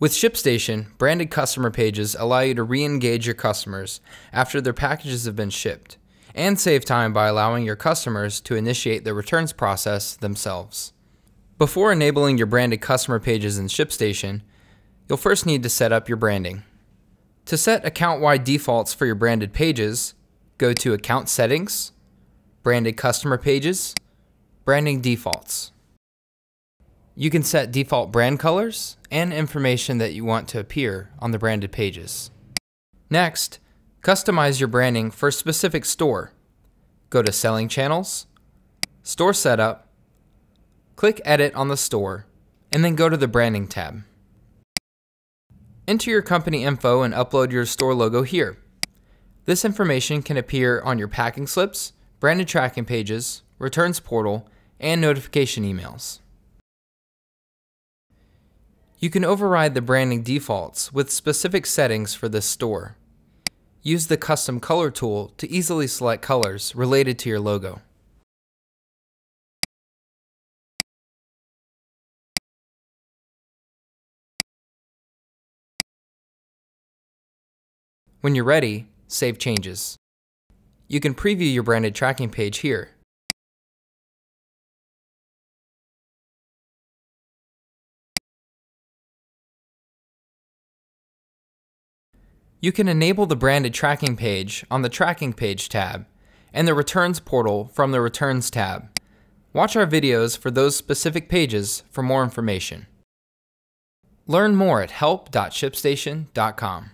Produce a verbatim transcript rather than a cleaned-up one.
With ShipStation, branded customer pages allow you to re-engage your customers after their packages have been shipped, and save time by allowing your customers to initiate the returns process themselves. Before enabling your branded customer pages in ShipStation, you'll first need to set up your branding. To set account-wide defaults for your branded pages, go to Account Settings, Branded Customer Pages, Branding Defaults. You can set default brand colors and information that you want to appear on the branded pages. Next, customize your branding for a specific store. Go to Selling Channels, Store Setup, click Edit on the store, and then go to the Branding tab. Enter your company info and upload your store logo here. This information can appear on your packing slips, branded tracking pages, returns portal, and notification emails. You can override the branding defaults with specific settings for this store. Use the Custom Color tool to easily select colors related to your logo. When you're ready, save changes. You can preview your branded tracking page here. You can enable the branded tracking page on the Tracking Page tab and the Returns portal from the Returns tab. Watch our videos for those specific pages for more information. Learn more at help dot ship station dot com.